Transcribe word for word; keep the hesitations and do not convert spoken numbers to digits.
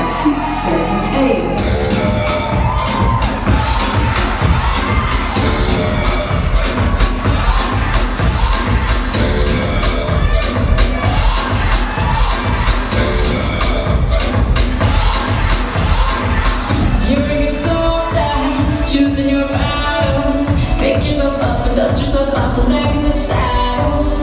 six seven eight. Choosing your battle, pick yourself up and dust yourself off the neck in the saddle.